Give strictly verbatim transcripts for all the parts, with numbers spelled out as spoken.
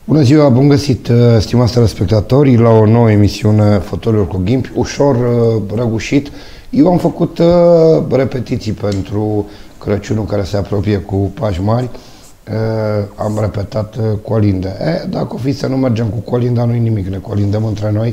Bună ziua, bun găsit, stimați telespectatori, la o nouă emisiune Fotoliul cu Ghimpi, ușor răgușit. Eu am făcut repetiții pentru Crăciunul care se apropie cu Pași Mari. Am repetat colinde. E, dacă o fi să nu mergem cu colinda, nu-i nimic, ne colindăm între noi,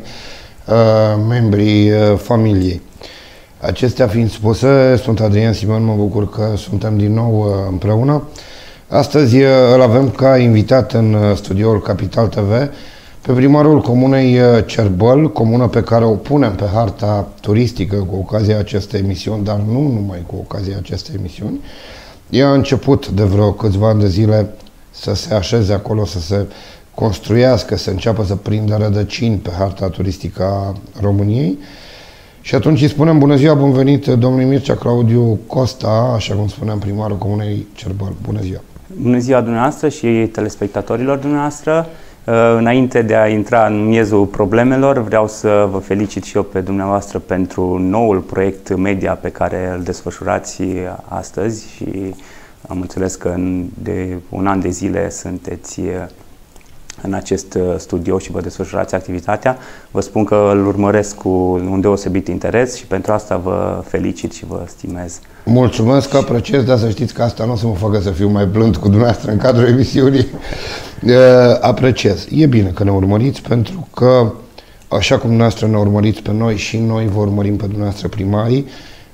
membrii familiei. Acestea fiind spuse, sunt Adrian Simon, mă bucur că suntem din nou împreună. Astăzi îl avem ca invitat în studioul Capital T V pe primarul comunei Cerbăl, comună pe care o punem pe harta turistică cu ocazia acestei emisiuni, dar nu numai cu ocazia acestei emisiuni. Ea a început de vreo câțiva ani de zile să se așeze acolo, să se construiască, să înceapă să prindă rădăcini pe harta turistică a României. Și atunci îi spunem bună ziua, bun venit domnului Mircea Claudiu Costa, așa cum spuneam, primarul comunei Cerbăl. Bună ziua! Bună ziua dumneavoastră și telespectatorilor dumneavoastră. Înainte de a intra în miezul problemelor, vreau să vă felicit și eu pe dumneavoastră pentru noul proiect media pe care îl desfășurați astăzi și am înțeles că de un an de zile sunteți în acest studio și vă desfășurați activitatea. Vă spun că îl urmăresc cu un deosebit interes și pentru asta vă felicit și vă stimez. Mulțumesc, că apreciez, dar să știți că asta nu o să mă facă să fiu mai blând cu dumneavoastră în cadrul emisiunii. Apreciez. E bine că ne urmăriți, pentru că așa cum dumneavoastră ne urmăriți pe noi, și noi vă urmărim pe dumneavoastră primarii,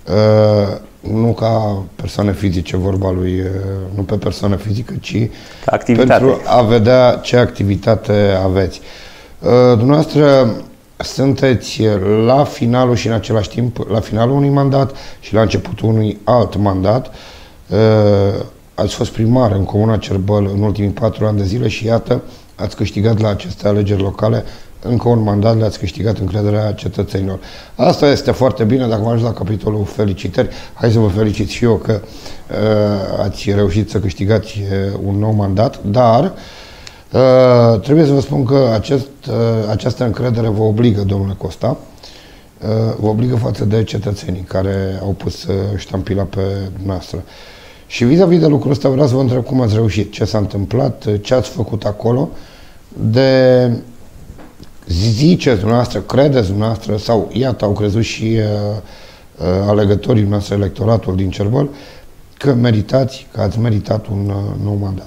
nu ca persoane fizice, vorba lui, nu pe persoană fizică, ci pentru a vedea ce activitate aveți. Dumneavoastră sunteți la finalul și în același timp la finalul unui mandat și la începutul unui alt mandat. Ați fost primar în comuna Cerbăl în ultimii patru ani de zile și iată, ați câștigat la aceste alegeri locale încă un mandat, le-ați câștigat încrederea cetățenilor. Asta este foarte bine. Dacă m-aș la capitolul felicitări, hai să vă felicit și eu că uh, ați reușit să câștigați uh, un nou mandat, dar uh, trebuie să vă spun că acest, uh, această încredere vă obligă, domnule Costa, uh, vă obligă față de cetățenii care au pus uh, ștampila pe noastră. Și vis-a-vis de lucrul ăsta vreau să vă întreb cum ați reușit, ce s-a întâmplat, ce ați făcut acolo, de ziceți dumneavoastră, credeți dumneavoastră, sau iată, au crezut și uh, uh, alegătorii noastre, electoratul din Cerbăl, că meritați, că ați meritat un uh, nou mandat.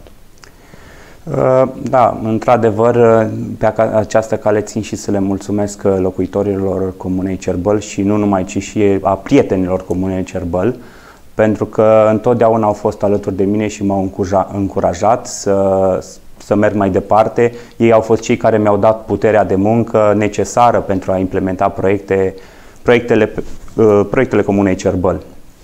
Uh, da, într-adevăr, pe această cale țin și să le mulțumesc locuitorilor comunei Cerbăl și nu numai, ci și a prietenilor comunei Cerbăl, pentru că întotdeauna au fost alături de mine și m-au încurajat să să merg mai departe. Ei au fost cei care mi-au dat puterea de muncă necesară pentru a implementa proiecte, proiectele, proiectele comunei Cerbăl.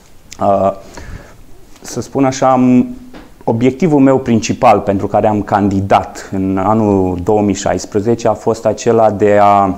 Să spun așa, obiectivul meu principal pentru care am candidat în anul două mii șaisprezece a fost acela de a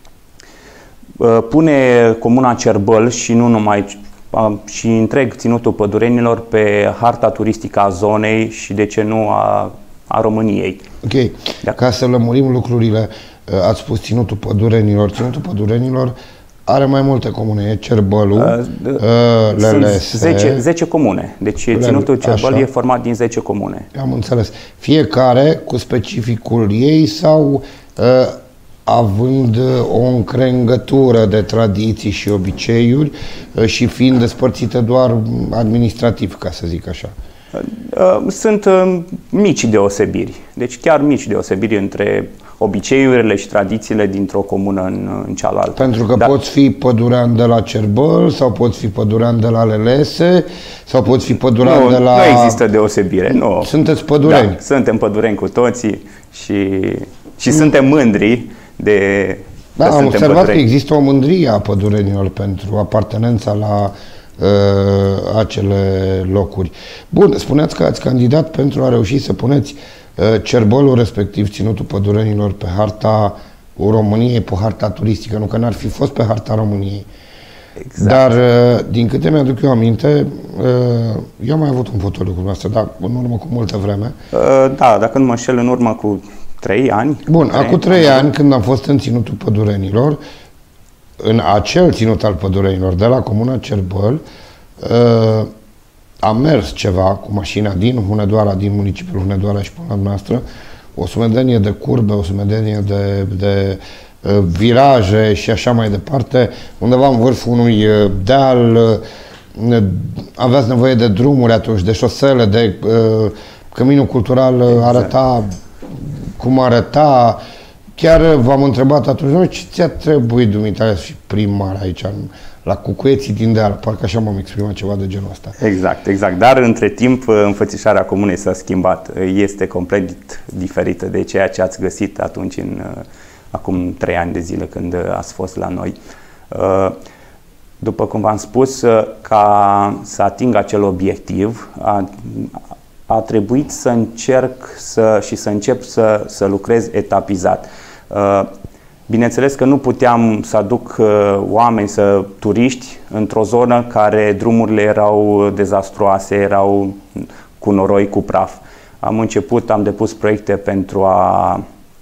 pune comuna Cerbăl și nu numai, și întreg ținutul pădurenilor pe harta turistică a zonei și, de ce nu, a a României. Ok. Da. Ca să lămurim lucrurile, ați spus ținutul pădurenilor. Ținutul pădurenilor are mai multe comune. E Cerbălul, uh, Lelese. Sunt zece, zece comune. Deci Lele, ținutul Cerbăl așa. E format din zece comune. Am înțeles. Fiecare cu specificul ei sau uh, având o încrengătură de tradiții și obiceiuri uh, și fiind despărțite doar administrativ, ca să zic așa. Sunt mici deosebiri, deci chiar mici deosebiri între obiceiurile și tradițiile dintr-o comună în, în cealaltă. Pentru că da. Poți fi pădurean de la Cerbăl sau poți fi pădurean de la Lelese sau poți fi pădurean nu, de la... Nu există deosebire, nu. Sunteți pădureni. Da, suntem pădureni cu toții și, și mm. suntem mândri de... Da, am observat pădureni. Că există o mândrie a pădurenilor pentru apartenența la Uh, acele locuri. Bun, spuneați că ați candidat pentru a reuși să puneți uh, Cerbălul, respectiv ținutul pădurenilor, pe harta României, pe harta turistică, nu că n-ar fi fost pe harta României. Exact. Dar, uh, din câte mi-aduc eu aminte, uh, eu am mai avut un fotoliu cu dumneavoastră, dar în urmă cu multă vreme. Uh, da, dacă nu mă înșel, în urmă cu trei ani. Bun, acum trei ani, când am fost în ținutul pădurenilor, în acel ținut al pădurenilor de la comuna Cerbăl, uh, am mers ceva cu mașina din Hunedoara, din municipiul Hunedoara și până la noastră, o sumedenie de curbe, o sumedenie de, de uh, viraje și așa mai departe. Undeva în vârful unui uh, deal uh, aveați nevoie de drumuri atunci, de șosele, de uh, căminul cultural uh, arăta cum arăta. Chiar v-am întrebat atunci, noi, ce ți-a trebuit dumitare și primar aici, în, la Cucuieții din deal? Parcă așa m-am exprimat, ceva de genul ăsta. Exact, exact. Dar între timp înfățișarea comunei s-a schimbat. Este complet diferită de ceea ce ați găsit atunci, în, acum trei ani de zile, când ați fost la noi. După cum v-am spus, ca să ating acel obiectiv, a, a trebuit să încerc să, și să încep să, să lucrez etapizat. Bineînțeles că nu puteam să aduc oameni, să turiști într-o zonă care drumurile erau dezastruoase, erau cu noroi, cu praf. Am început, am depus proiecte pentru a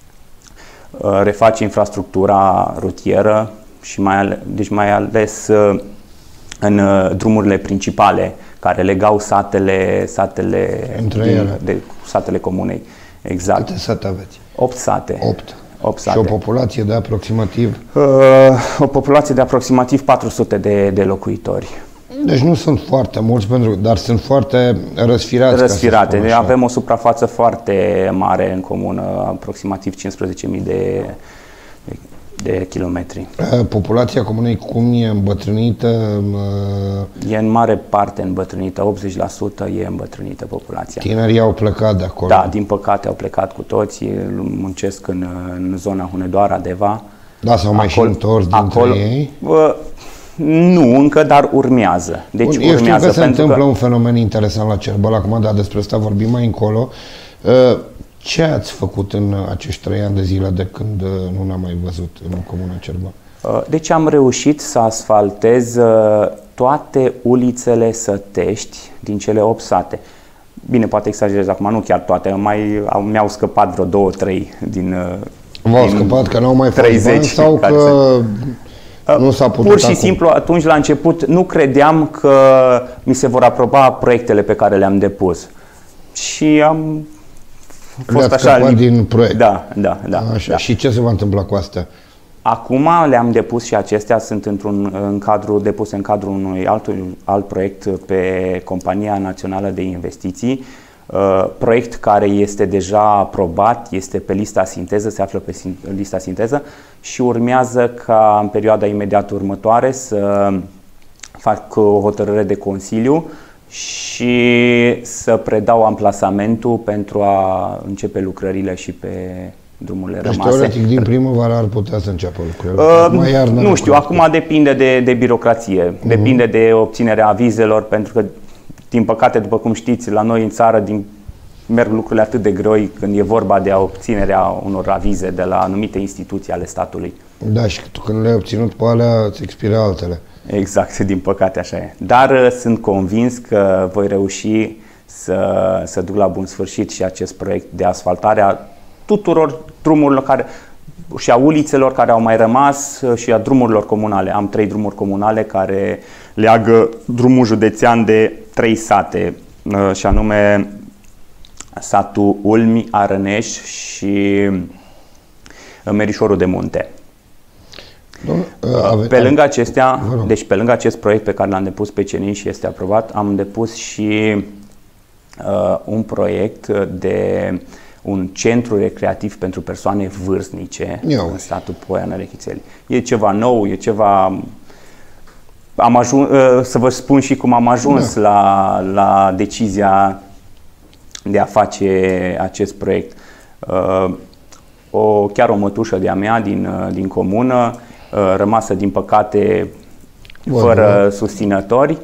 reface infrastructura rutieră și mai ales, deci mai ales în drumurile principale care legau satele, satele, Între din, ele. de, satele comunei. Exact. Câte sate aveți? opt sate. opt. opt sate. Și o populație de aproximativ? Uh, o populație de aproximativ patru sute de, de locuitori. Deci nu sunt foarte mulți, pentru, dar sunt foarte răsfirați. Răsfirate. Ca să avem o suprafață foarte mare în comună, aproximativ cincisprezece mii de, de, de kilometri. Populația comunei cum e îmbătrânită? E în mare parte îmbătrânită, optzeci la sută e îmbătrânită populația. Tinerii au plecat de acolo? Da, din păcate au plecat cu toți, muncesc în, în zona Hunedoara, Deva. Da, s-au mai și întors dintre acolo, ei? Bă, nu încă, dar urmează. Deci Bun, eu urmează știu că se întâmplă că... un fenomen interesant la Cerbăl, acum, dar despre asta vorbim mai încolo. Ce ați făcut în acești trei ani de zile de când nu ne-am mai văzut în comuna Cerbăl? Deci am reușit să asfaltez toate ulițele sătești din cele opt sate. Bine, poate exagerez acum, nu chiar toate, mai, mi-au scăpat vreo două, trei din V-au scăpat că n-au mai fost bani sau că se... nu s-a putut? Pur și acum? simplu, atunci la început nu credeam că mi se vor aproba proiectele pe care le-am depus. Și am fost așa... din proiect. Da, da, da. Așa. Da. Și ce se va întâmpla cu astea? Acum le-am depus și acestea sunt într-un în cadru, depuse în cadrul unui alt, alt proiect pe Compania Națională de Investiții, uh, proiect care este deja aprobat, este pe lista sinteză, se află pe lista sinteză și urmează ca în perioada imediat următoare să fac o hotărâre de Consiliu și să predau amplasamentul pentru a începe lucrările și pe drumurile deci, rămase. teoretic, din primăvară ar putea să înceapă lucrurile. Uh, iarnă, nu știu, acum depinde de, de birocrație, uh-huh. depinde de obținerea avizelor, pentru că, din păcate, după cum știți, la noi în țară din, merg lucrurile atât de groi când e vorba de obținerea unor avize de la anumite instituții ale statului. Da, și tu când le-ai obținut pe alea, îți expiră altele. Exact, din păcate așa e. Dar uh, sunt convins că voi reuși să, să duc la bun sfârșit și acest proiect de asfaltare a tuturor drumurilor care, și a ulițelor care au mai rămas și a drumurilor comunale. Am trei drumuri comunale care leagă drumul județean de trei sate, și anume satul Ulmi, Arăneș și Merișorul de Munte. Domnul, ave, pe lângă acestea, ave, deci pe lângă acest proiect pe care l-am depus pe Cenin și este aprobat, am depus și uh, un proiect de un centru recreativ pentru persoane vârstnice în satul Poiana Rechițeli. E ceva nou, e ceva... Am ajuns, să vă spun și cum am ajuns da. la, la decizia de a face acest proiect. O, chiar o mătușă de-a mea din, din comună, rămasă din păcate fără Bun, susținători,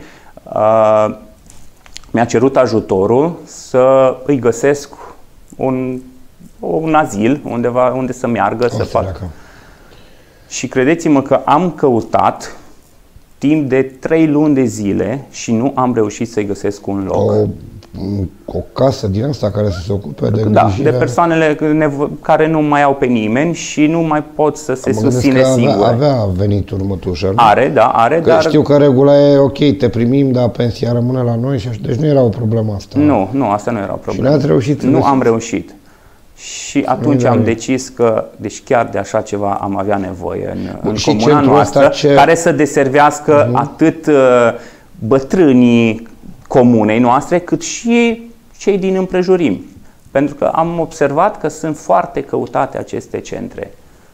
mi-a cerut ajutorul să îi găsesc Un, un azil undeva unde să meargă, o să facă. Și credeți-mă că am căutat timp de trei luni de zile și nu am reușit să-i găsesc un loc. O, o casă din asta care să se ocupe de Da, îngrijirea... de persoanele care nu mai au pe nimeni și nu mai pot să se susține singure. Avea, avea venituri mătușă. Are, da, are, că dar... Știu că regula e ok, te primim, dar pensia rămâne la noi și așa. Deci nu era o problemă asta. Nu, nu, asta nu era o problemă. Și n-ați reușit? Nu am reușit. Și atunci am decis că, deci chiar de așa ceva am avea nevoie în, în și comuna noastră, ce... care să deservească uh-huh. atât uh, bătrânii comunei noastre, cât și cei din împrejurimi. Pentru că am observat că sunt foarte căutate aceste centre.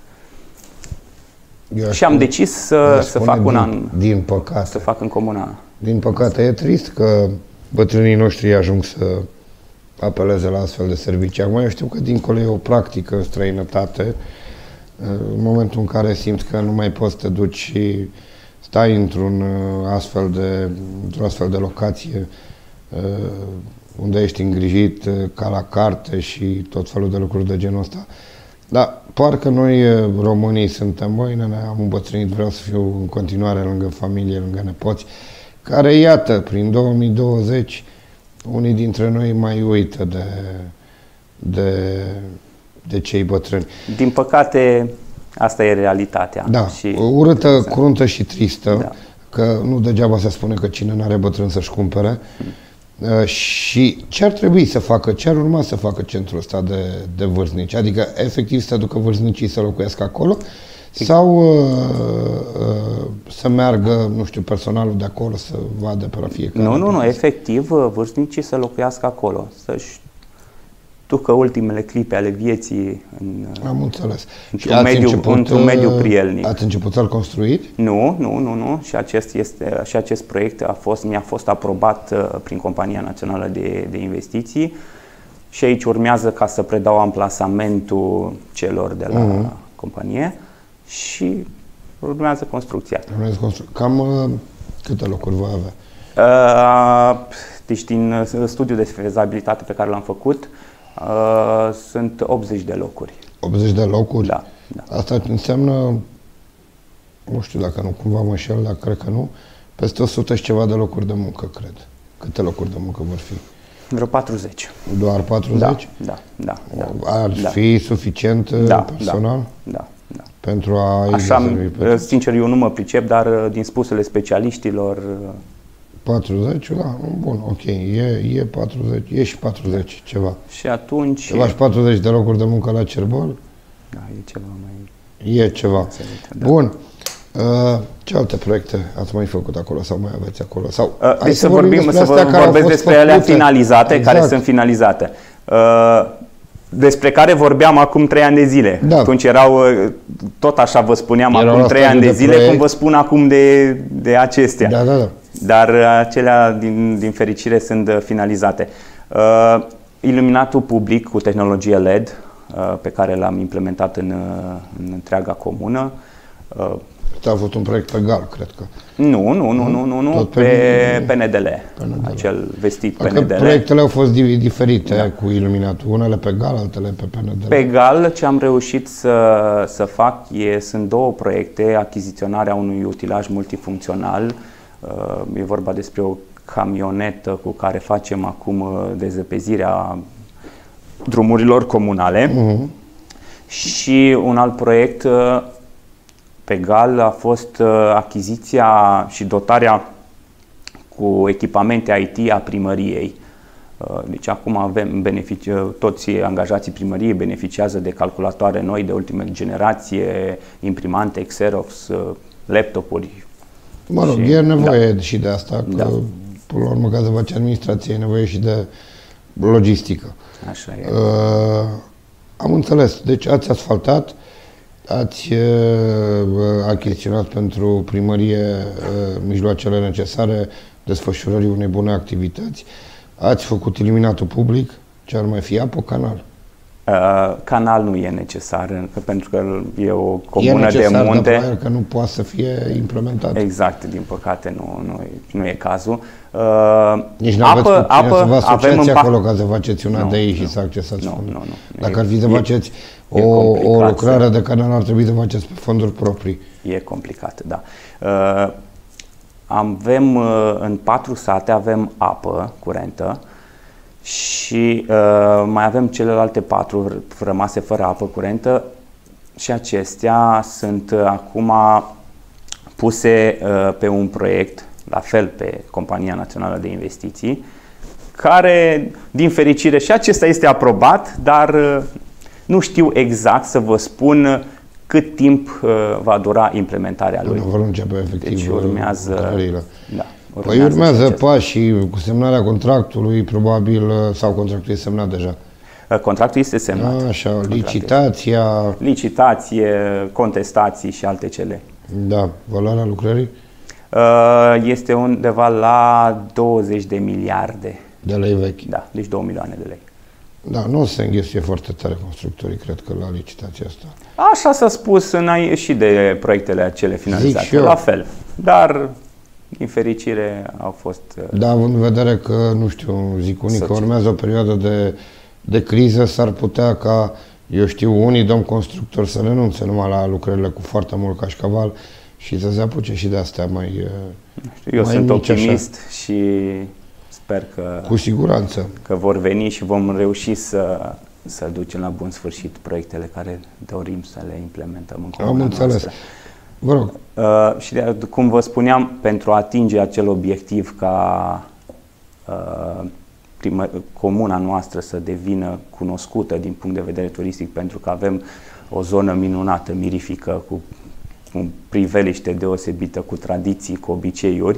Eu și am decis să, să fac din, un an, din păcate. să fac în comuna. Din păcate, e trist că bătrânii noștri ajung să apeleze la astfel de servicii. Acum eu știu că dincolo e o practică în străinătate, în momentul în care simți că nu mai poți să te duci și stai într-un astfel de, într-o astfel de locație unde ești îngrijit ca la carte și tot felul de lucruri de genul ăsta. Dar parcă noi românii suntem, băi, nene, am îmbătrânit, vreau să fiu în continuare lângă familie, lângă nepoți, care, iată, prin două mii douăzeci, unii dintre noi mai uită de, de, de cei bătrâni. Din păcate, asta e realitatea. Da, și urâtă, exact. Cruntă și tristă, da. Că nu degeaba se spune că cine n-are bătrân să-și cumpere. Hmm. Uh, și ce ar trebui să facă, ce ar urma să facă centrul ăsta de, de vârstnici? Adică, efectiv, să ducă vârstnicii să locuiască acolo sau uh, uh, să meargă, nu știu, personalul de acolo să vadă pe la fiecare? Nu, nu, nu, efectiv, vârstnicii să locuiască acolo, să-și ducă ultimele clipe ale vieții în, Am înțeles. într-un, mediu, început, într-un mediu prielnic. Ați început să-l construit? Nu, nu, nu, nu. Și acest, este, și acest proiect a fost, mi-a fost aprobat uh, prin Compania Națională de, de Investiții și aici urmează ca să predau amplasamentul celor de la uh-huh. companie și urmează construcția. Urmează constru- Cam uh, câte locuri va avea? Uh, deci din studiul de fezabilitate pe care l-am făcut, Uh, sunt optzeci de locuri. optzeci de locuri? Da, da. Asta înseamnă, nu știu dacă nu cumva mă înșel, dar cred că nu, peste o sută și ceva de locuri de muncă, cred. Câte locuri de muncă vor fi? Vreo patruzeci. Doar patruzeci? Da, da, da. Ar da. fi suficient da, personal? Da, da, da. Pentru a... Așa, sincer, eu nu mă pricep, dar din spusele specialiștilor... patruzeci, da, bun, ok, e, e patruzeci, e și patruzeci, ceva. Și atunci... Ceva și patruzeci de locuri de muncă la Cerbol? Da, e ceva mai... E ceva. Înțeleg, da. Bun. Uh, ce alte proiecte ați mai făcut acolo sau mai aveți acolo? Sau, uh, deci să vorbim, vorbim, să vă, vorbesc despre făcute. Alea finalizate, exact. Care sunt finalizate. Uh, despre care vorbeam acum trei ani de zile. Da. Atunci erau, tot așa vă spuneam, erau acum trei ani de, de zile, proiect. Cum vă spun acum de, de acestea. Da, da, da. Dar acelea, din, din fericire, sunt finalizate. Uh, iluminatul public cu tehnologie L E D, uh, pe care l-am implementat în, în întreaga comună. Uh, a avut un proiect pe GAL, cred că. Nu, nu, nu, nu, nu, nu pe, pe P N D L, acel vestit P N D L. Proiectele au fost diferite, da, cu iluminatul, unele pe GAL, altele pe P N D L. Pe GAL ce am reușit să, să fac e, sunt două proiecte, achiziționarea unui utilaj multifuncțional, e vorba despre o camionetă cu care facem acum dezăpezirea drumurilor comunale, uh-huh. și un alt proiect pe GAL a fost achiziția și dotarea cu echipamente I T a primăriei. Deci acum avem benefici, toți angajații primăriei beneficiază de calculatoare noi de ultimă generație, imprimante, Xerox, laptopuri. Mă rog, și, e nevoie, da, și de asta, că da, până la urmă, ca să faci administrație, e nevoie și de logistică. Așa e. Uh, am înțeles. Deci ați asfaltat, ați uh, achiziționat pentru primărie uh, mijloacele necesare desfășurării unei bune activități, ați făcut iluminatul public, ce ar mai fi, apă, canal? Uh, canal nu e necesar, pentru că e o comună e necesar, de munte. Dar că nu poate să fie implementat. Exact, din păcate nu, nu, e, nu e cazul. Uh, Nici nu aveți apă, apă, să vă asociați acolo pa- ca să faceți una nu, de ei nu, și să accesați nu, fonduri. nu, nu. Dacă e, ar fi să faceți e, o, e o lucrare să... de canal, ar trebui să faceți pe fonduri proprii. E complicat, da. Uh, avem, uh, în patru sate avem apă curentă și uh, mai avem celelalte patru rămase fără apă curentă și acestea sunt uh, acum puse uh, pe un proiect, la fel pe Compania Națională de Investiții, care, din fericire, și acesta este aprobat, dar uh, Nu știu exact să vă spun cât timp uh, va dura implementarea lui. Nu vor începe efectiv deci urmează, lucrările. Da, urmează, păi urmează pașii cu semnarea contractului, probabil, sau contractul e semnat deja. Contractul este semnat. A, așa, licitația... Licitație, contestații și alte cele. Da, valoarea lucrării? Este undeva la douăzeci de miliarde. De lei vechi? Da, deci două milioane de lei. Da, nu o să se înghesuie foarte tare constructorii, cred că, la licitația asta. Așa s-a spus în, și de proiectele acele finalizate, la fel. Dar, din fericire, au fost... Da, având în vedere că, nu știu, zic unii că urmează o perioadă de, de criză, s-ar putea ca, eu știu, unii domn constructori să renunțe numai la lucrările cu foarte mult cașcaval și să se apuce și de astea mai știu, Eu mai sunt mici, optimist așa. Și sper că, cu siguranță, că vor veni și vom reuși să, să ducem la bun sfârșit proiectele care dorim să le implementăm în comuna Am înțeles. noastră. Vă rog. Uh, și de, cum vă spuneam, pentru a atinge acel obiectiv ca uh, primă, comuna noastră să devină cunoscută din punct de vedere turistic, pentru că avem o zonă minunată, mirifică, cu un priveliște deosebită, cu tradiții, cu obiceiuri,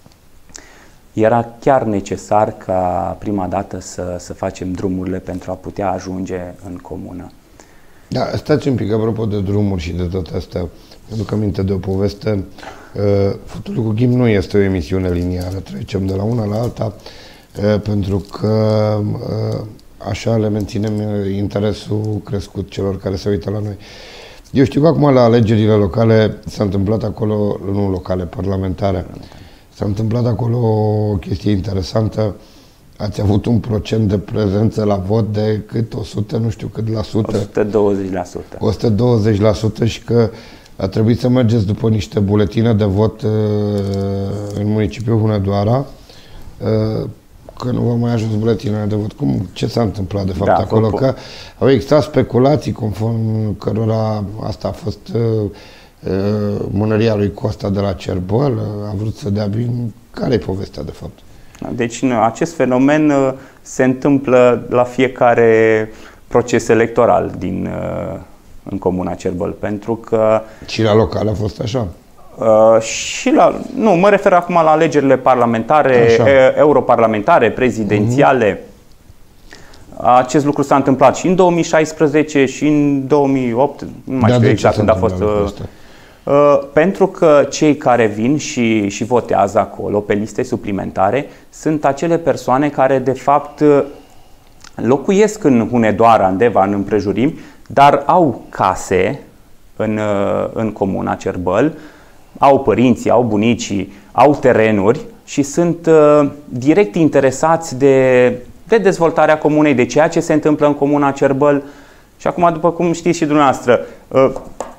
era chiar necesar ca prima dată să, să facem drumurile pentru a putea ajunge în comună. Da, stați un pic, apropo de drumuri și de tot astea, îmi aduc aminte de o poveste. Uh, Fotolul cu ghim nu este o emisiune liniară, trecem de la una la alta, uh, pentru că uh, așa le menținem interesul crescut celor care se uită la noi. Eu știu că acum la alegerile locale s-a întâmplat acolo, nu locale, parlamentare, s-a întâmplat acolo o chestie interesantă. Ați avut un procent de prezență la vot de cât? o sută, nu știu cât la sută? o sută douăzeci la sută. o sută douăzeci la sută și că a trebuit să mergeți după niște buletine de vot uh, în municipiul Hunedoara, uh, că nu v-au mai ajuns buletinele de vot. Cum, ce s-a întâmplat de fapt da, acolo? Că au existat speculații conform cărora asta a fost uh, uh, mânăria lui Costa de la Cerbăl, uh, a vrut să dea bine. Care e povestea de fapt? Deci acest fenomen uh, se întâmplă la fiecare proces electoral din, uh, în comuna Cerbăl, pentru că... Și la local a fost așa? Uh, și la... Nu, mă refer acum la alegerile parlamentare, e, europarlamentare, prezidențiale. Uh-huh. Acest lucru s-a întâmplat și în două mii șaisprezece și în două mii opt, nu mai da, știu exact când a fost... Uh, Uh, pentru că cei care vin și, și votează acolo pe liste suplimentare sunt acele persoane care de fapt locuiesc în Hunedoara, în Deva, în împrejurimi, dar au case în, în comuna Cerbăl, au părinții, au bunicii, au terenuri și sunt uh, direct interesați de, de dezvoltarea comunei, de ceea ce se întâmplă în comuna Cerbăl. Și acum, după cum știți și dumneavoastră, uh,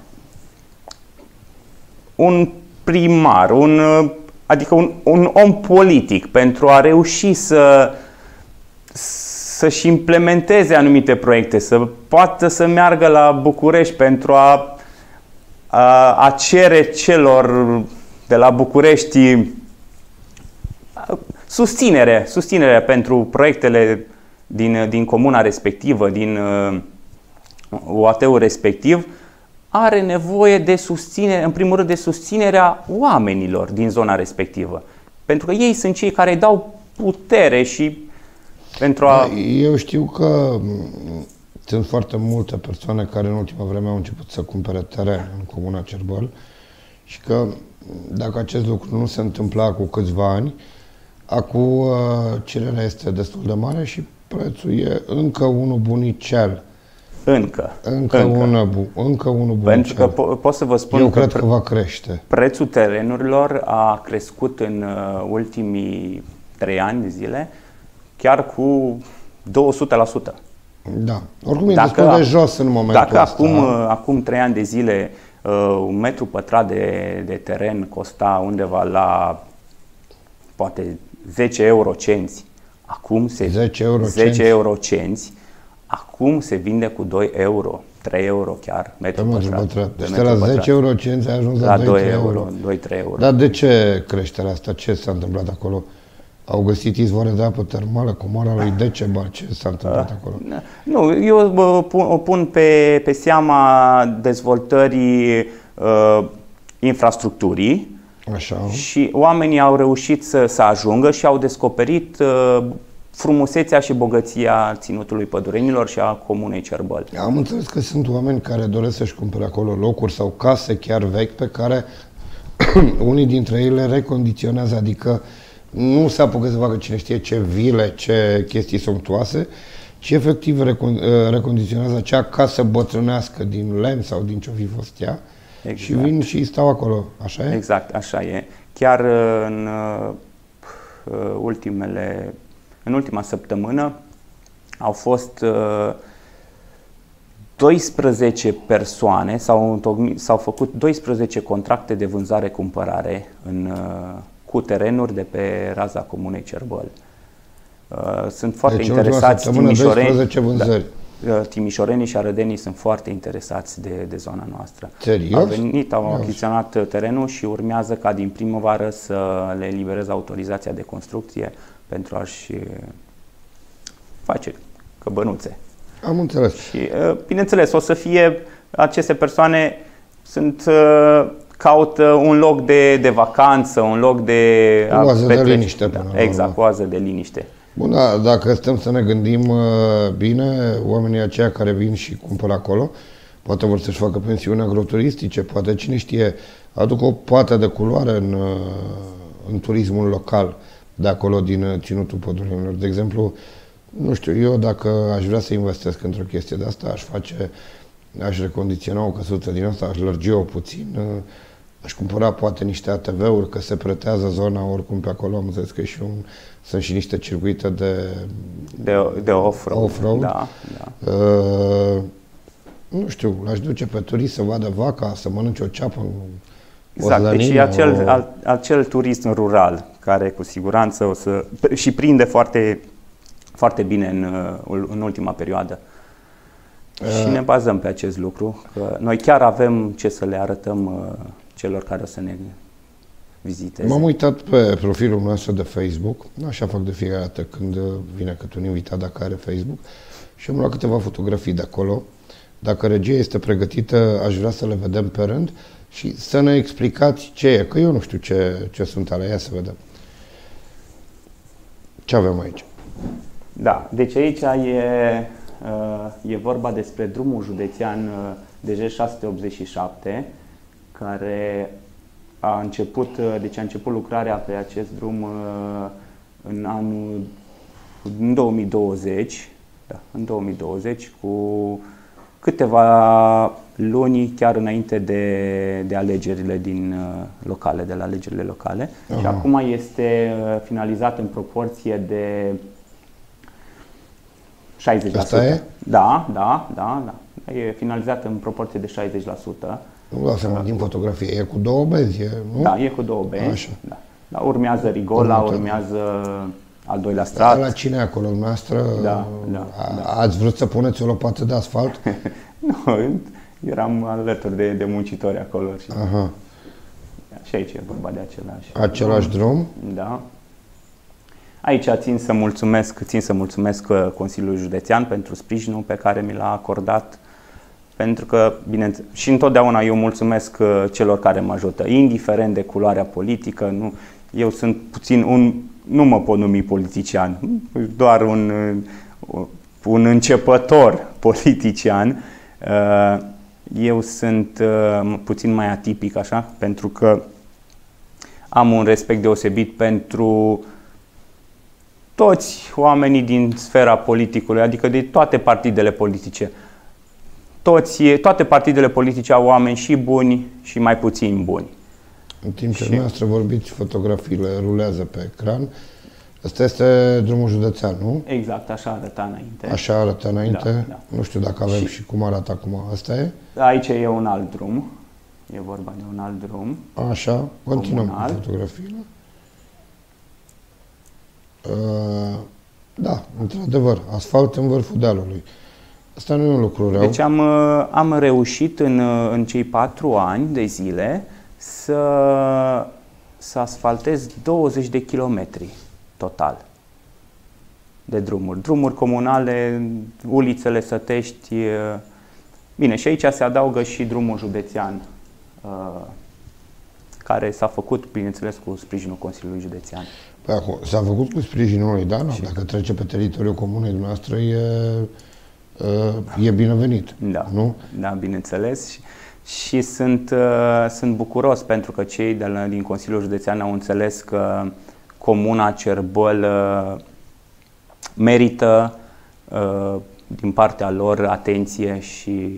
un primar, un, adică un, un om politic, pentru a reuși să, să-și implementeze anumite proiecte, să poată să meargă la București pentru a, a, a cere celor de la București susținere, susținere pentru proiectele din, din comuna respectivă, din uh, U A T-ul respectiv, are nevoie de susținere, în primul rând de susținerea oamenilor din zona respectivă. Pentru că ei sunt cei care îi dau putere și pentru a... Eu știu că sunt foarte multe persoane care în ultima vreme au început să cumpere teren în comuna Cerbăl și că dacă acest lucru nu se întâmpla cu câțiva ani, acum cererea este destul de mare și prețul e încă unul bunicel. Încă. Încă, încă. Una bu încă unul bun. Pentru că po pot să vă spun Eu că cred că va crește. Prețul terenurilor a crescut în uh, ultimii trei ani de zile chiar cu două sute la sută. Da. Oricum e destul de jos în momentul dacă ăsta. Dacă acum, uh, acum trei ani de zile uh, un metru pătrat de, de teren costa undeva la poate zece eurocenți, acum se zece eurocenți. zece eurocenți, acum se vinde cu doi euro, trei euro chiar, metru pătrat. pătrat. Deci de la zece eurocenți a ajuns la, la doi trei euro. doi trei euro. Dar de ce creșterea asta? Ce s-a întâmplat acolo? Au găsit izvoare de apă termală, comoara lui Decebal, ce s-a întâmplat uh, acolo? Nu, eu o pun, o pun pe, pe seama dezvoltării uh, infrastructurii. Așa. Și oamenii au reușit să, să ajungă și au descoperit uh, frumusețea și bogăția ținutului pădurenilor și a comunei Cerbăl. Am înțeles că sunt oameni care doresc să-și cumpere acolo locuri sau case chiar vechi pe care unii dintre ei le recondiționează, adică nu se apucă să facă cine știe ce vile, ce chestii somptuoase, ci efectiv recondiționează acea casă bătrânească din lemn sau din ce-o fi fost ea. Exact. Și vin și stau acolo, așa e? Exact, așa e. Chiar în uh, ultimele, în ultima săptămână au fost uh, doisprezece persoane, s-au, s-au făcut doisprezece contracte de vânzare-cumpărare în, uh, cu terenuri de pe raza comunei Cerbăl. Uh, sunt foarte deci, interesați timișoreni. doisprezece vânzări. Da. Timișorenii și arădenii sunt foarte interesați de, de zona noastră. Serios? Au venit, au achiziționat terenul și urmează ca din primăvară să le elibereze autorizația de construcție pentru a-și face căbănuțe. Am înțeles. Și, bineînțeles, o să fie, aceste persoane sunt, caută un loc de, de vacanță, un loc de... Oază de liniște. Da, exact, oază de liniște. Bun, da, dacă stăm să ne gândim uh, bine, oamenii aceia care vin și cumpără acolo, poate vor să-și facă pensiuni agroturistice, poate, cine știe, aduc o poată de culoare în, uh, în turismul local de acolo, din uh, Ținutul Pădurilor. De exemplu, nu știu, eu dacă aș vrea să investesc într-o chestie de asta, aș face, aș recondiționa o căsuță din asta, aș lărgi-o puțin, uh, aș cumpăra poate niște A T V-uri, că se pretează zona oricum pe acolo, am înțeles că e și un, sunt și niște circuite de, de, de off-road. off-road. Da, da. Uh, nu știu, l-aș duce pe turist să vadă vaca, să mănânce o ceapă. Exact, deci e acel, o... acel turism rural care cu siguranță o să și prinde foarte, foarte bine în, în ultima perioadă. Uh, și ne bazăm pe acest lucru, că noi chiar avem ce să le arătăm uh, celor care o să ne viziteze. M-am uitat pe profilul nostru de Facebook, așa fac de fiecare dată când vine câte un invitat dacă are Facebook, și am luat câteva fotografii de acolo. Dacă regia este pregătită, aș vrea să le vedem pe rând și să ne explicați ce e, că eu nu știu ce, ce sunt ale ea, să vedem. Ce avem aici? Da, deci aici e, e vorba despre drumul județean D J șase sute optzeci și șapte, care a început, deci a început lucrarea pe acest drum în anul în două mii douăzeci, da, în două mii douăzeci, cu câteva luni chiar înainte de, de alegerile din locale, de la alegerile locale. Aha. Și acum este finalizat în proporție de șaizeci la sută. Asta e? Da, da, da, da. E finalizat în proporție de șaizeci la sută. Nu dau seama din fotografie, e cu două benzi, nu? Da, e cu două benzi. Da. Da, urmează Rigola, Următor. urmează al doilea strat. Da, la cine acolo, noastră? Da, da, a, da. Ați vrut să puneți o lopată de asfalt? Nu, eram alături de, de muncitori acolo. Și, aha. Și aici e vorba de același. Același drum? Da. Aici țin să mulțumesc, țin să mulțumesc Consiliului Județean pentru sprijinul pe care mi l-a acordat. Pentru că, bine, și întotdeauna eu mulțumesc celor care mă ajută, indiferent de culoarea politică. Nu, eu sunt puțin un, nu mă pot numi politician, doar un, un începător politician. Eu sunt puțin mai atipic așa, pentru că am un respect deosebit pentru toți oamenii din sfera politicului, adică de toate partidele politice. Toți, toate partidele politice au oameni și buni și mai puțin buni. În timp ce și... noastră vorbiți, fotografiile rulează pe ecran. Asta este drumul județean, nu? Exact, așa arăta înainte. Așa arăta înainte? Da, da. Nu știu dacă avem și... și cum arată acum. Asta e? Aici e un alt drum. E vorba de un alt drum. Așa, continuăm comunal. Cu fotografiile. Uh, da, într-adevăr, asfalt în vârful dealului. Asta nu e un lucru rău. Deci am, am reușit în, în cei patru ani de zile să, să asfaltez douăzeci de kilometri. total de drumuri. Drumuri comunale, ulițele Sătești, bine, și aici se adaugă și drumul județean, care s-a făcut, bineînțeles, cu sprijinul Consiliului Județean. Păi acum, s-a făcut cu sprijinul lui, da? Și dacă trece pe teritoriul comunei dumneavoastră, e, e binevenit, da, nu? Da, bineînțeles. Și, și sunt, uh, sunt bucuros pentru că cei de la, din Consiliul Județean au înțeles că comuna Cerbăl uh, merită uh, din partea lor atenție și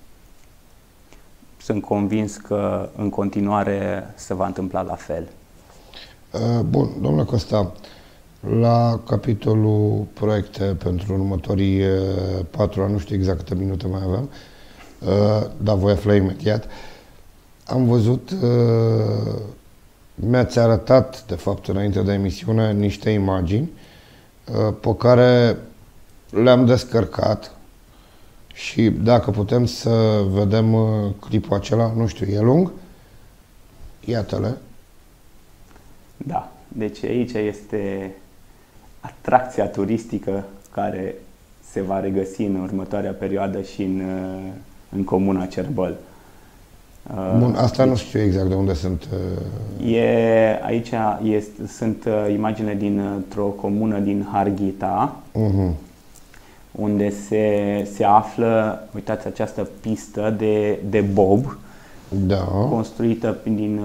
sunt convins că în continuare se va întâmpla la fel. Bun, domnule Costa, la capitolul proiecte pentru următorii patru ani, nu știu exact câte minute mai avem, dar voi afla imediat, am văzut, mi-ați arătat, de fapt, înainte de emisiune, niște imagini pe care le-am descărcat și dacă putem să vedem clipul acela, nu știu, e lung? Iată-le. Da, deci aici este atracția turistică care se va regăsi în următoarea perioadă și în, în comuna Cerbăl. Bun, asta deci, nu știu exact de unde sunt. E, aici este, sunt imagine dintr-o comună din Harghita, uh-huh. unde se, se află, uitați, această pistă de, de bob, da. construită din,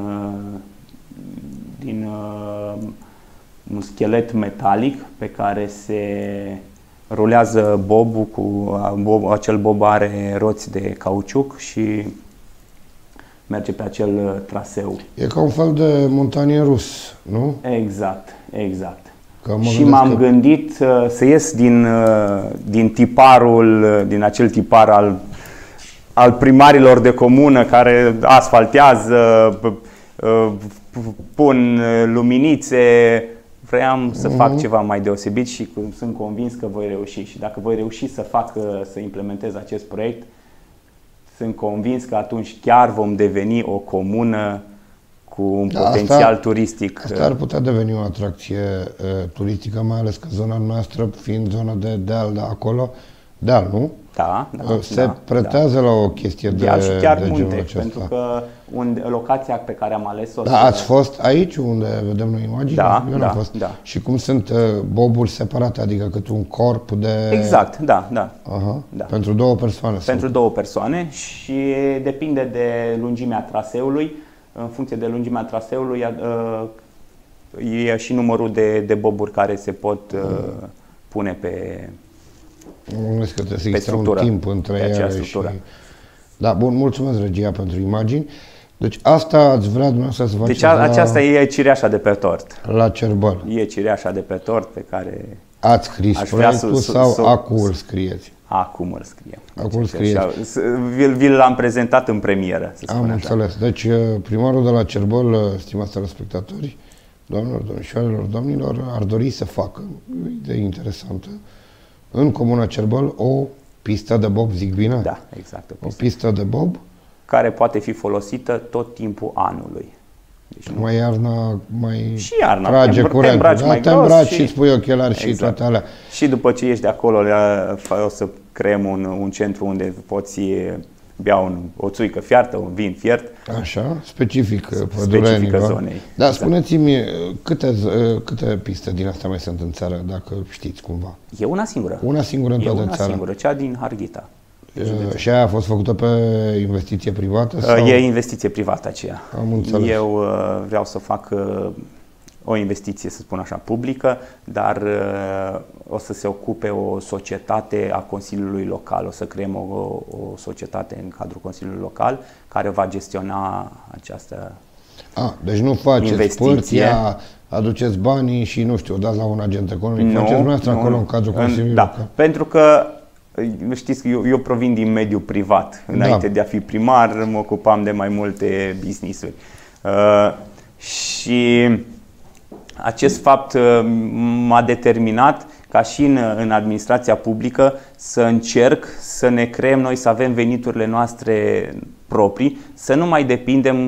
din uh, un schelet metalic pe care se rulează bobul cu bob, acel bob are roți de cauciuc și merge pe acel traseu. E ca un fel de montanie rus, nu? Exact, exact. Mă și m-am că... gândit uh, să ies din, uh, din tiparul, uh, din acel tipar al, al primarilor de comună care asfaltează, uh, pun luminițe. Vreau să mm-hmm. fac ceva mai deosebit și sunt convins că voi reuși. Și dacă voi reuși să fac, să implementez acest proiect, sunt convins că atunci chiar vom deveni o comună cu un da, potențial asta, turistic. Asta ar putea deveni o atracție uh, turistică, mai ales că zona noastră, fiind zona de deal de acolo, deal, nu? Da, da. Se da, pretează da. la o chestie de, deal și chiar de munte, genul acesta. Pentru că unde, locația pe care am ales-o... Da, să... ați fost aici unde vedem noi imagini? Da, Eu da, n-am fost. da. Și cum sunt uh, boburi separate, adică cât un corp de... Exact, da, da. Aha. da. Pentru două persoane? Pentru sau? două persoane și depinde de lungimea traseului. În funcție de lungimea traseului e și numărul de, de boburi care se pot mm. pune pe Nu că trebuie să existe un timp între ele și... Da, bun, mulțumesc, regia, pentru imagini. Deci asta ați vrea dumneavoastră să faceți. Deci a, aceasta la... e cireașa de pe tort. La Cerbăl. E cireașa de pe tort pe care... Ați scris proiectul sau acum îl scrieți? Acum îl scriem. Acum îl scrieți. Vi l-am prezentat în premieră, să spun Am așa. înțeles. Deci primarul de la Cerbăl, stimați telespectatori, doamnelor, domnișoarelor, domnilor, ar dori să facă, o idee interesantă, în comuna Cerbăl o pistă de bob, zic bine? Da, exact. O pistă, o pistă de bob care poate fi folosită tot timpul anului. Deci nu... Mai iarna, mai și iarna, trage te, curentul, te îmbraci da? mai Te gros îmbraci și și îți pui ochelari exact. Și toate alea. Și după ce ești de acolo, o să creăm un, un centru unde poți bea un, o țuică fiartă, un vin fiert. Așa, specific pădurenilor. Zonei. Dar exact. Spuneți-mi, câte, câte piste din astea mai sunt în țară, dacă știți cumva? E una singură. Una singură în toată țara? E una singură, cea din Harghita. Și aia a fost făcută pe investiție privată? Sau? E investiție privată aceea. Am înțeles. Eu vreau să fac o investiție, să spun așa, publică, dar o să se ocupe o societate a Consiliului Local. O să creăm o, o societate în cadrul Consiliului Local care va gestiona această A, deci nu faceți părția, aduceți banii și, nu știu, o dați la un agent economic. Nu, faceți dumneavoastră acolo în cadrul Consiliului da, Local? Pentru că știți că eu, eu provin din mediul privat. Înainte da. de a fi primar, mă ocupam de mai multe business-uri. Uh, și acest fapt uh, m-a determinat ca și în, în administrația publică să încerc să ne creăm noi, să avem veniturile noastre proprii, să nu mai depindem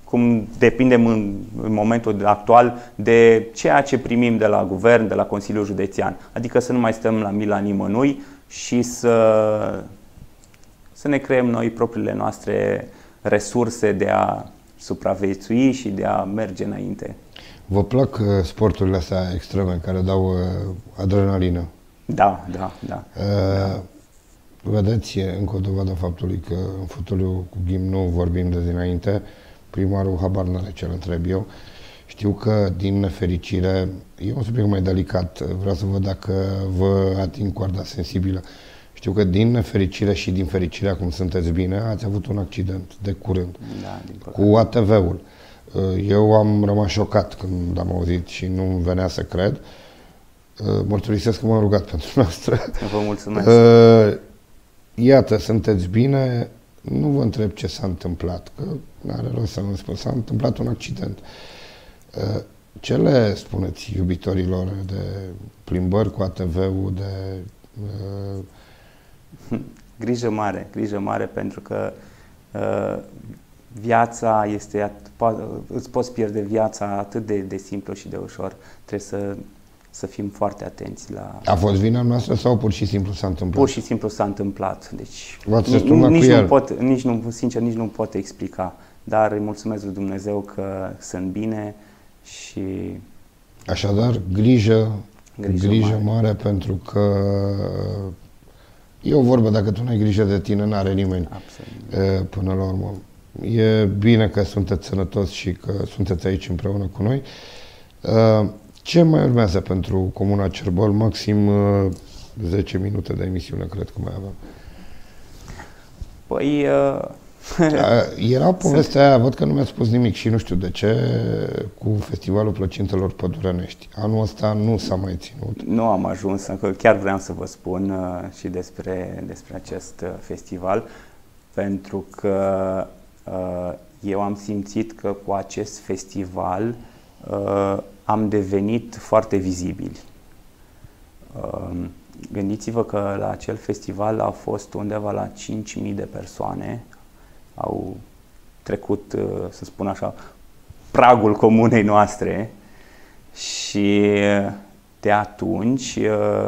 cum depindem în, în momentul actual de ceea ce primim de la guvern, de la Consiliul Județean. Adică să nu mai stăm la mila nimănui și să, să ne creăm noi propriile noastre resurse de a supraviețui și de a merge înainte. Vă plac sporturile astea extreme care dau adrenalină? Da, da, da. Uh, da. Vedeți, e încă o dovadă faptului că în fotoliu cu ghim nu vorbim de dinainte. Primarul habar n-are ce-l întreb eu. Știu că, din nefericire, e un subiect mai delicat, vreau să văd dacă vă ating coarda sensibilă. Știu că, din nefericire și din fericire, acum sunteți bine, ați avut un accident de curând, da, din păcate, cu A T V-ul. Eu am rămas șocat când am auzit și nu venea să cred. Mărturisesc că m-am rugat pentru noastră. Vă mulțumesc. Iată, sunteți bine, nu vă întreb ce s-a întâmplat, că nu are rost să nu spun, s-a întâmplat un accident. Ce le spuneți iubitorilor de plimbări cu A T V-ul, de... Grijă mare, grijă mare, pentru că uh, viața este, îți poți pierde viața atât de, de simplu și de ușor. Trebuie să, să fim foarte atenți la... A fost vina noastră sau pur și simplu s-a întâmplat? Pur și simplu s-a întâmplat. Deci, nici, nu pot, nici nu, sincer, nici nu pot explica. Dar îi mulțumesc lui Dumnezeu că sunt bine și... Așadar, grijă, grijă, grijă mare. mare, pentru că e o vorbă, dacă tu n-ai grijă de tine, n-are nimeni. Absolut. Până la urmă. E bine că sunteți sănătoși și că sunteți aici împreună cu noi. Ce mai urmează pentru Comuna Cerbăl? Maxim zece minute de emisiune, cred că mai avem. Păi... Uh... Era povestea aia, văd că nu mi-ați spus nimic și nu știu de ce, cu Festivalul Plăcintelor Pădurenești. Anul ăsta nu s-a mai ținut. Nu am ajuns, încă chiar vreau să vă spun uh, și despre, despre acest uh, festival, pentru că uh, eu am simțit că cu acest festival uh, am devenit foarte vizibili. Uh, gândiți-vă că la acel festival au fost undeva la cinci mii de persoane, au trecut, să spun așa, pragul comunei noastre și de atunci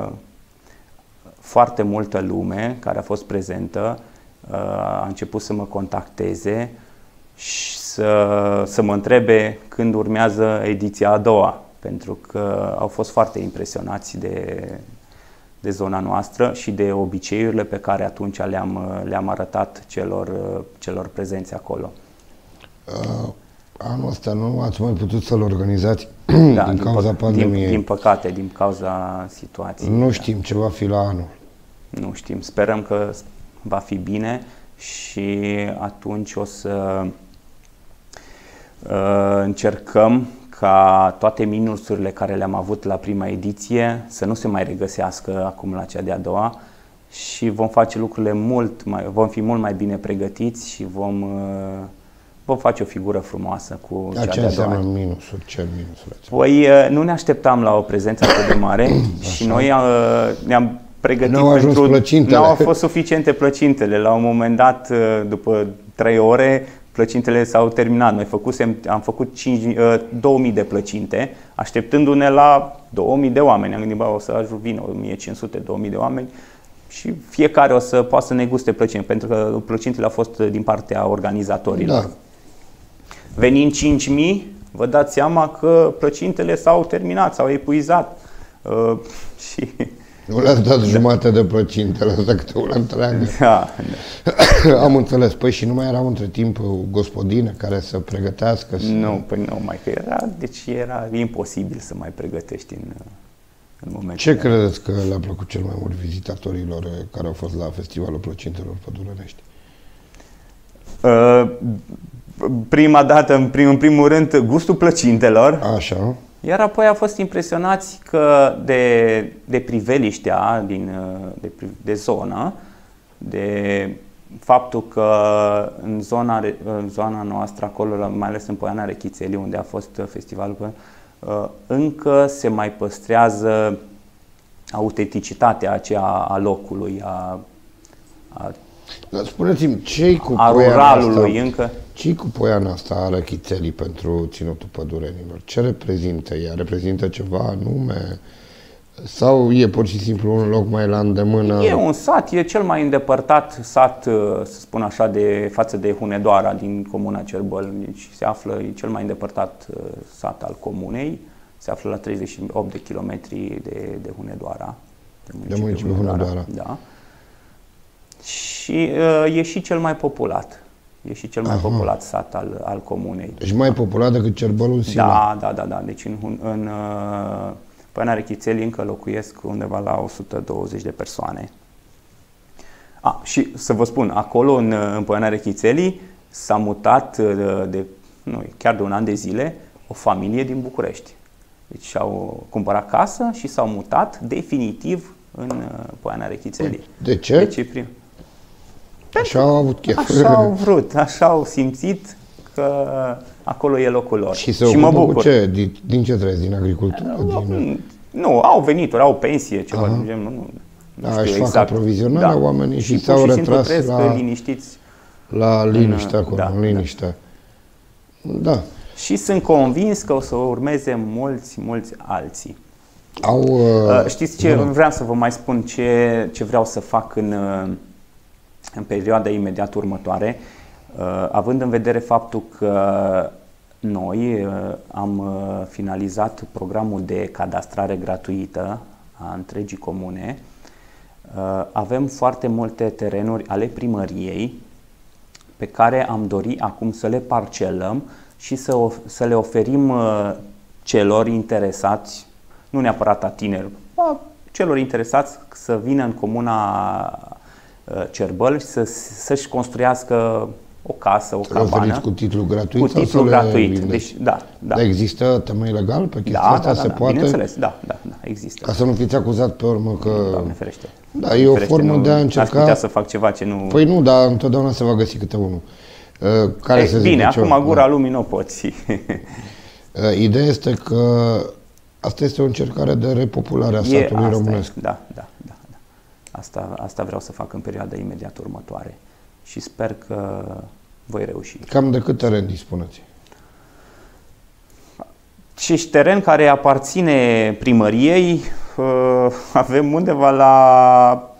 foarte multă lume care a fost prezentă a început să mă contacteze și să, să mă întrebe când urmează ediția a doua, pentru că au fost foarte impresionați de de zona noastră și de obiceiurile pe care atunci le-am le-am arătat celor, celor prezenți acolo. Uh, anul ăsta nu ați mai putut să-l organizați da, din cauza pandemiei? Din, din păcate, din cauza situației. Nu știm da. ce va fi la anul. Nu știm. Sperăm că va fi bine și atunci o să uh, încercăm ca toate minusurile care le-am avut la prima ediție să nu se mai regăsească acum la cea de-a doua și vom face lucrurile mult mai, vom fi mult mai bine pregătiți și vom, vom face o figură frumoasă cu Dar cea ce de-a doua. Ce înseamnă minusuri? Ce minusuri? Păi nu ne așteptam la o prezență atât de mare și noi ne-am pregătit n-au ajuns pentru... plăcintele. Nu au fost suficiente plăcintele. La un moment dat, după trei ore, plăcintele s-au terminat. Noi făcusem, am făcut cinci, două mii de plăcinte, așteptându-ne la două mii de oameni. Am gândit, bă, o să ajung vină o mie cinci sute, două mii de oameni și fiecare o să poată să ne guste plăcinte, pentru că plăcintele au fost din partea organizatorilor. Da. Venind cinci mii, vă dați seama că plăcintele s-au terminat, s-au epuizat. Uh, și... Nu le-ați dat jumate de plăcinte, le-ați dat câte una întreagă. Da, da. Am înțeles. Păi și nu mai erau între timp gospodine care să pregătească? Să... Nu, păi nu mai că era, deci era imposibil să mai pregătești în, în momentul. Ce credeți că le-a plăcut cel mai mult vizitatorilor care au fost la Festivalul Plăcintelor Pădurenești? Uh, prima dată, în, prim, în primul rând, gustul plăcintelor. Așa. Iar apoi a fost impresionați că de, de priveliștea din, de, de zonă, de faptul că în zona, în zona noastră, acolo, mai ales în Poiana Rechițelii, unde a fost festivalul, încă se mai păstrează autenticitatea aceea a locului, a, a Dar spuneți-mi, ce-i cu a ruralului încă. Ce cu poiana asta a Răchițelii pentru Ținutul Pădurenilor? Ce reprezintă ea? Reprezintă ceva anume? Sau e pur și simplu un loc mai la îndemână? E un sat, e cel mai îndepărtat sat, să spun așa, de față de Hunedoara din comuna Cerbăl. Deci se află, e cel mai îndepărtat sat al comunei. Se află la treizeci și opt de kilometri de, de Hunedoara. De municipiul, de municipiul Hunedoara. Hunedoara. Da. Și uh, e și cel mai populat. E și cel mai Aha. populat sat al, al comunei. Deci mai populat decât Cerbălul în sine. Da, da, da, da. Deci în, în uh, Poiana Răchițelii încă locuiesc undeva la o sută douăzeci de persoane. A, și să vă spun, acolo în, în Poiana Răchițelii s-a mutat de, de nu, chiar de un an de zile o familie din București. Deci și-au cumpărat casă și s-au mutat definitiv în Poiana Răchițelii. De ce? Deci, prim... Așa au avut chef. Așa au vrut, așa au simțit că acolo e locul lor. Și se și mă bucur. Cu ce? Din, din ce trăiesc? Din agricultură? Nu, din... nu, au venituri, au pensie, ceva de genul. Nu, nu da, știu își exact. fac aprovizionarea da. oamenii și, și s-au retras la, liniștiți la liniște acolo, da, în liniște. Da. da. Și sunt convins că o să urmeze mulți, mulți alții. Au, uh, Știți ce? Nu. Vreau să vă mai spun ce, ce vreau să fac în, în perioada imediat următoare, uh, având în vedere faptul că noi uh, am uh, finalizat programul de cadastrare gratuită a întregii comune. Uh, avem foarte multe terenuri ale primăriei pe care am dori acum să le parcelăm și să, of- să le oferim uh, celor interesați, nu neapărat a tineri, a celor interesați să vină în comuna uh, Cerbăl și să, să-și construiască o casă, o cabană. Oferiți cu titlu gratuit? Cu titlu gratuit. Deci, da, da. Dar există temei legal pe chestia da, asta? Da, da, se da, poate? Bineînțeles, da, da, da, există. Ca să nu fiți acuzat pe urmă că... Doamne ferește. Da, e o ferește, formă nu, de a încerca... Aș putea să fac ceva ce nu... Păi nu, dar întotdeauna se va găsi câte unul. Uh, care Ei, să bine, zică acum ce gura lumii nu poți. uh, Ideea este că asta este o încercare de repopulare a satului e, românesc. E, da, da, da, da. Asta, asta vreau să fac în perioada imediat următoare. Și sper că voi reuși. Cam de cât teren dispuneți? Și teren care aparține primăriei, uh, avem undeva la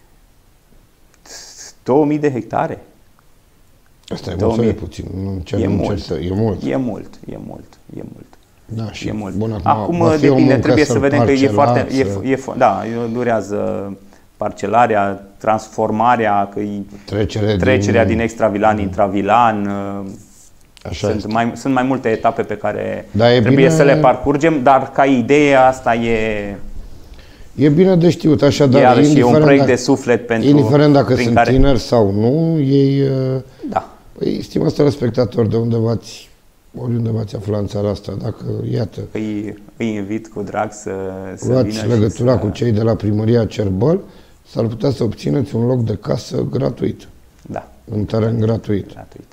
două mii de hectare. Asta e mult sau e puțin? Nu cer, e, nu mult. Cer să, e mult. E mult, e mult, e mult. Da, și e mult. Bun, acum, acum depinde, trebuie să vedem că e foarte, e, e, da, durează parcelarea, transformarea, că Trecere trecerea din, din extravilan, din intravilan. Așa sunt, mai, sunt mai multe etape pe care da, trebuie bine, să le parcurgem, dar ca idee asta e... E bine de știut, așadar, iarăși e un proiect dacă, de suflet pentru... indiferent dacă sunt care... tineri sau nu, ei... Da. Păi, stimați telespectatori, de unde v-ați, oriunde v-ați afla în țara asta, dacă, iată... Îi, îi invit cu drag să, să luați vină legătura să... cu cei de la Primăria Cerbăl, s-ar putea să obțineți un loc de casă gratuit. Da. Un teren gratuit. gratuit.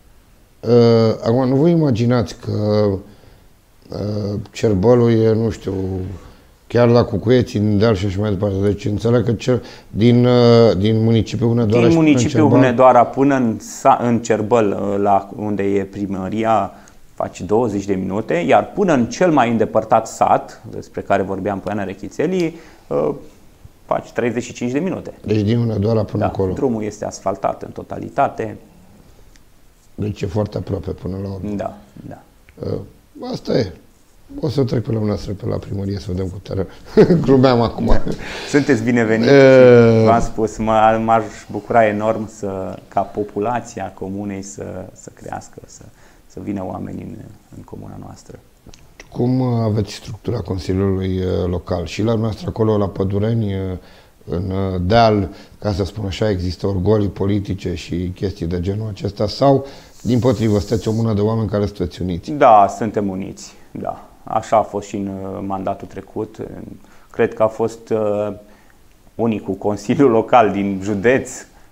Uh, acum, nu vă imaginați că uh, Cerbălul e, nu știu, chiar la Cucuieți, în Deal și așa mai departe. Deci înțeleg că cer, din, uh, din municipiul Hunedoara din și municipiul Hunedoara până în, în Cerbăl, la unde e primăria, faci douăzeci de minute, iar până în cel mai îndepărtat sat, despre care vorbeam, Poiana Răchițelii, uh, faci treizeci și cinci de minute. Deci din Hunedoara până da, acolo. Drumul este asfaltat în totalitate. Deci e foarte aproape până la urmă. Da, da. Uh, asta e. O să trec pe la noastră, pe la primărie, să vedem cu teren. Glumeam acum. Da. Sunteți bineveniți. Uh... V-am spus, m-aș bucura enorm să, ca populația comunei să, să crească, să, să vină oameni în, în comuna noastră. Cum aveți structura Consiliului Local? Și la noastră acolo, la Pădureni, în Deal, ca să spun așa, există orgolii politice și chestii de genul acesta? Sau, din potrivă, sunteți o mână de oameni care sunteți uniți? Da, suntem uniți, da. Așa a fost și în mandatul trecut. Cred că a fost uh, unicul Consiliu Local din județ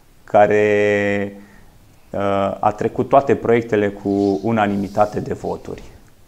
care uh, a trecut toate proiectele cu unanimitate de voturi.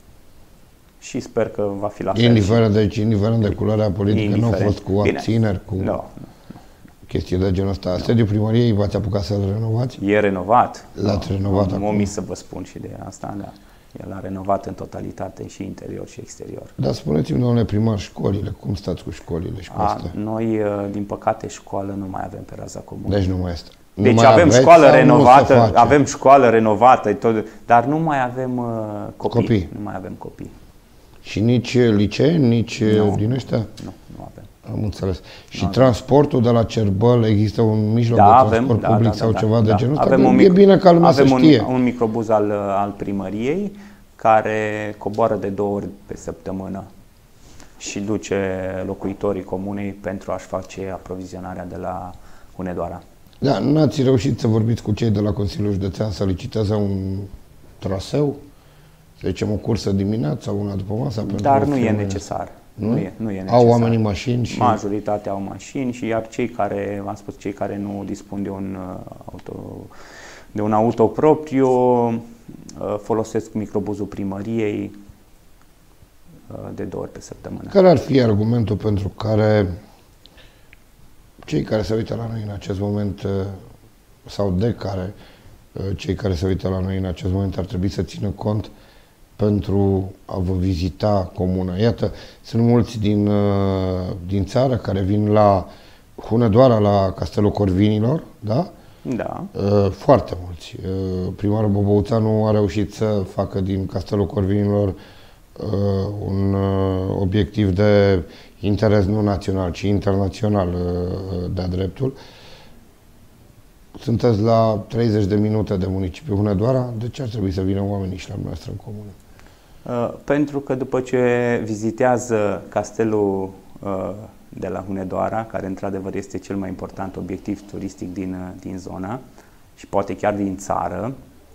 Și sper că va fi la fel. Indiferent, deci, indiferent de culoarea politică, nu a fost cu abțineri, cu... Nu, nu, chestii de genul ăsta. Sediul primăriei v-ați apucat să-l renovați? E renovat. L-ați renovat acum. acum? M-am să vă spun și de asta, da. El a renovat în totalitate și interior și exterior. Dar spuneți-mi, domnule primar, școlile, cum stați cu școlile și cu A, astea? Noi, din păcate, școală nu mai avem pe raza comună. Deci nu mai este. Nu Deci mai avem aveți școală sau nu se renovată, face? avem școală renovată, tot, dar nu mai avem uh, copii. Copii. Nu mai avem copii. Și nici licee, nici Nu. din ăștia? Nu, nu avem. Am înțeles. Și Nu transportul de la Cerbăl, există un mijloc Da, de avem, transport da, public da, sau da, ceva da, de da. genul ăsta? Avem un E mic- bine ca lumea avem să un, știe. un microbuz al, al primăriei care coboară de două ori pe săptămână și duce locuitorii comunei pentru a-și face aprovizionarea de la Hunedoara. Da, n-ați reușit să vorbiți cu cei de la Consiliul Județean să liciteze un traseu? Să zicem o cursă dimineața, una după masa? pentru Dar o nu e firmă? necesar. Nu? Nu e, nu e necesar. Au oamenii mașini și... Majoritatea au mașini și iar cei care, v-am spus, cei care nu dispun de un uh, auto, de un auto propriu uh, folosesc microbuzul primăriei uh, de două ori pe săptămână. Care ar fi argumentul pentru care cei care se uită la noi în acest moment, uh, sau de care uh, cei care se uită la noi în acest moment ar trebui să țină cont pentru a vă vizita comuna? Iată, sunt mulți din, uh, din țară care vin la Hunedoara, la Castelul Corvinilor, da? Da. Uh, foarte mulți. Uh, primarul Bobouțanu a reușit să facă din Castelul Corvinilor uh, un uh, obiectiv de interes nu național, ci internațional uh, de-a dreptul. Sunteți la treizeci de minute de municipiul Hunedoara, de ce ar trebui să vină oamenii și la noastră în comună? Uh, pentru că după ce vizitează castelul uh, de la Hunedoara, care într-adevăr este cel mai important obiectiv turistic din, uh, din zona și poate chiar din țară,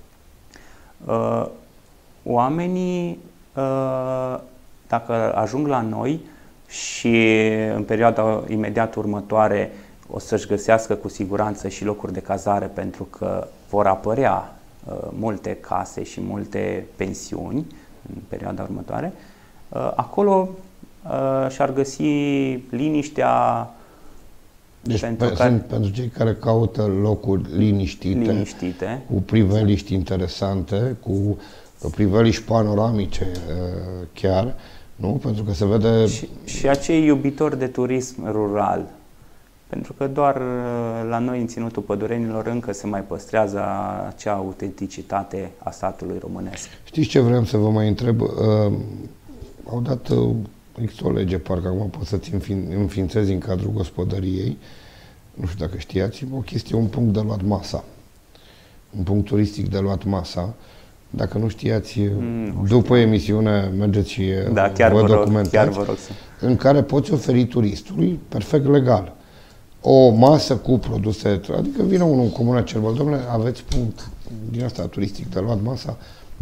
uh, oamenii, uh, dacă ajung la noi și în perioada imediat următoare o să-și găsească cu siguranță și locuri de cazare, pentru că vor apărea uh, multe case și multe pensiuni în perioada următoare, uh, acolo uh, și-ar găsi liniștea. Deci pentru, pe, care, sunt pentru cei care caută locuri liniștite, liniștite, cu priveliști interesante, cu priveliști panoramice uh, chiar, nu? Pentru că se vede... și, și acei iubitori de turism rural. Pentru că doar la noi, în Ținutul Pădurenilor, încă se mai păstrează acea autenticitate a satului românesc. Știți ce vreau să vă mai întreb? Uh, au dat, uh, există o lege, parcă acum poți să-ți înfin, înființezi în cadrul gospodăriei, nu știu dacă știați, o chestie, un punct de luat masa. Un punct turistic de luat masa. Dacă nu știați, mm, după știu. emisiune mergeți și da, chiar vă vă rog, documentați, chiar vă rog să... în care poți oferi turistului, perfect legal, o masă cu produse, adică vine unul în comuna Cerbăl, domnule, aveți punct din asta turistic de luat masa?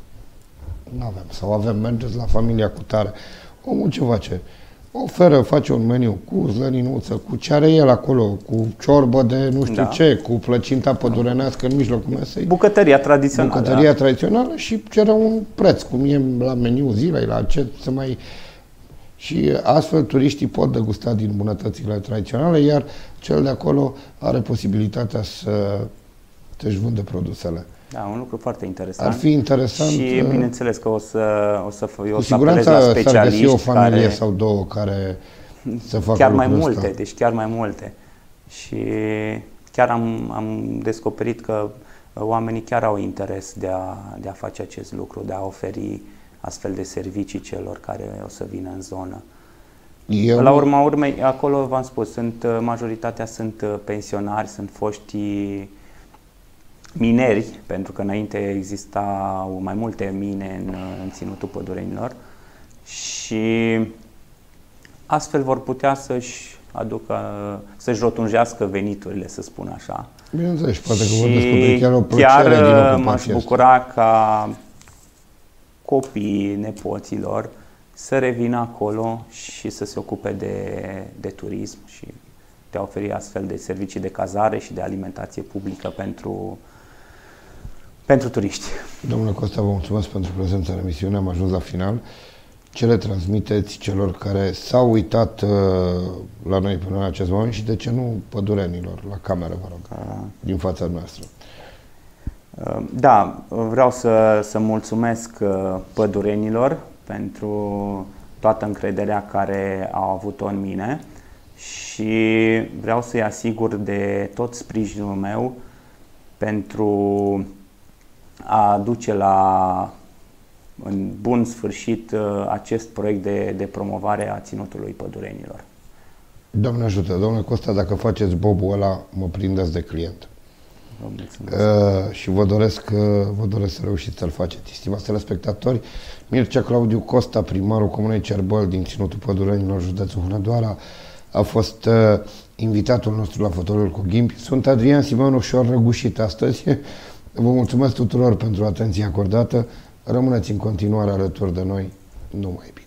Nu avem. Sau avem, mergeți la familia cu tare. Omul ce face? Oferă, face un meniu cu zlăninuță, cu ce are el acolo, cu ciorbă de nu știu da. ce, cu plăcinta pădurenească în mijlocul mesei. Bucătăria tradițională. Bucătăria da. tradițională și cere un preț, cum e la meniu zilei, la ce să mai... Și astfel turiștii pot degusta din bunătățile tradiționale, iar cel de acolo are posibilitatea să își vândă produsele. Da, un lucru foarte interesant. Ar fi interesant. Și bineînțeles că o să, o să, eu cu să apelez la siguranță s-ar găsi o familie care, sau două care să facă chiar mai lucrul multe, ăsta. deci chiar mai multe. Și chiar am, am descoperit că oamenii chiar au interes de a, de a face acest lucru, de a oferi astfel de servicii celor care o să vină în zonă. Eu... La urma urmei, acolo v-am spus, sunt, majoritatea sunt pensionari, sunt foști mineri, pentru că înainte existau mai multe mine în, în Ținutul Pădurenilor și astfel vor putea să-și aducă, să-și rotunjească veniturile, să spun așa. Bineînțeles, poate că vor descoperi chiar o plăcere chiar din ocupația m-aș bucura ca copiii nepoților să revină acolo și să se ocupe de, de turism și de a oferi astfel de servicii de cazare și de alimentație publică pentru, pentru turiști. Domnule Costa, vă mulțumesc pentru prezența în emisiune, am ajuns la final. Ce le transmiteți celor care s-au uitat uh, la noi până în acest moment și de ce nu pădurenilor, la cameră, vă rog, din fața noastră? Da, vreau să, să mulțumesc pădurenilor pentru toată încrederea care au avut-o în mine și vreau să-i asigur de tot sprijinul meu pentru a duce la în bun sfârșit acest proiect de, de promovare a Ținutului Pădurenilor. Doamne ajută, domnule Costa, dacă faceți bobul ăla, mă prindeți de client. Vă mulțumesc. Uh, și vă doresc, uh, vă doresc să reușiți să-l faceți. Stimați telespectatori, Mircea Claudiu Costa, primarul Comunei Cerbăl din Ținutul Pădurenilor, județul Hunedoara, a fost uh, invitatul nostru la Fotoliul cu Ghimbi. Sunt Adrian Simon, ușor răgușit astăzi. Vă mulțumesc tuturor pentru atenția acordată. Rămâneți în continuare alături de noi. Numai bine.